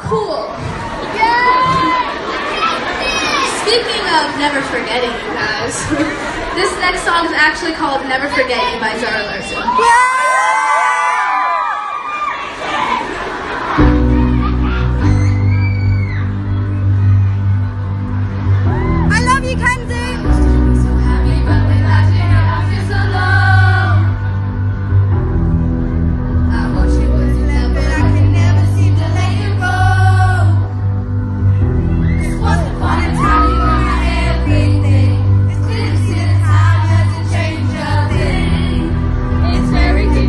Cool. Speaking of never forgetting, you guys, this next song is actually called Never Forget You by Zara Larsson. I love you, Kenzie. Very good.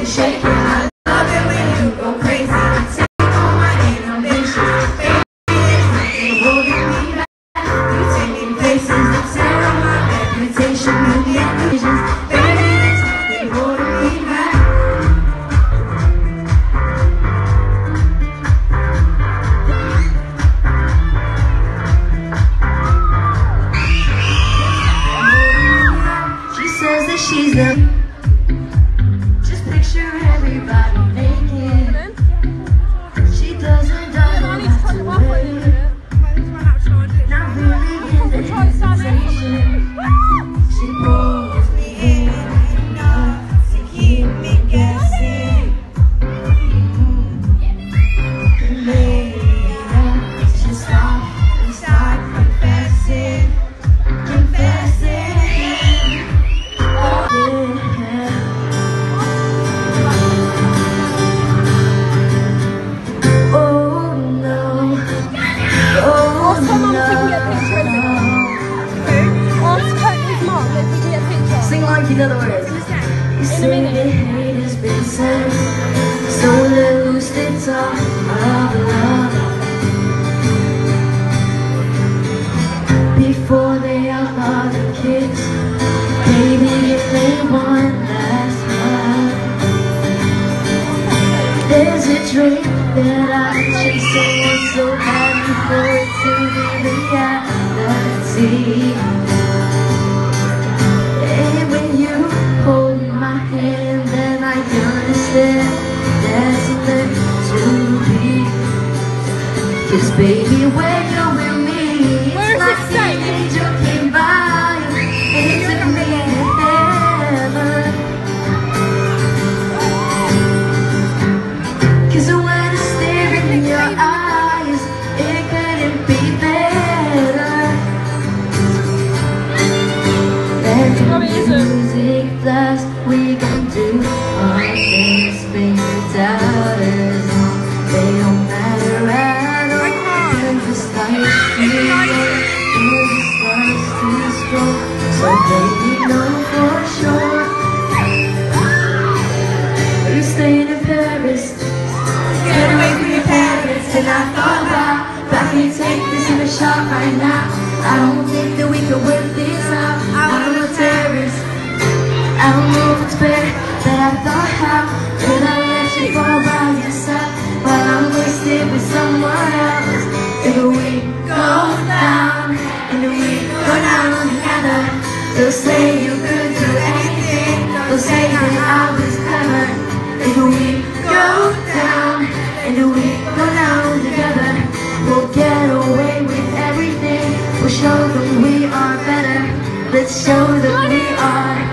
shake it. I love it when you go crazy. You take all my inhibitions. Baby, you're holding me back. You take me places that tear up my reputation. You get visions. Baby, you're holding me back. She says that she's the. Just picture everybody naked. She doesn't have to wait. Not really in the hesitation. She pulls me in enough to keep me guessing. And maybe I should stop and start confessing. Sing like you know the words. You say the hate has been said, so let loose the talk of love. Before they outlaw the kids, maybe if they want last love. There's a dream that I'm chasing, it's so happy for it to be reality. Then I understand that's meant to be. 'Cause baby, when you're with me, it's like the angel came by and took me to heaven. 'Cause when I stare in your eyes, it couldn't be better. Let the music blast, we gon' do all things, baby, doubters. They don't matter at all. And the stars too low, and the stars too strong. So baby, know for sure you staying in Paris. Get away from your parents. And I thought about if I can take this in a shot right now. I don't think that we can work this out. I'm a terrorist. I don't know if it's fair that I thought how could I let you fall by yourself while I'm wasted with someone else. If we go down, and if we go down together, they'll say you could do anything. They'll say that I was clever. If we go down, and if we go down together, we'll get away with everything. We'll show them we are better. Let's show them we are.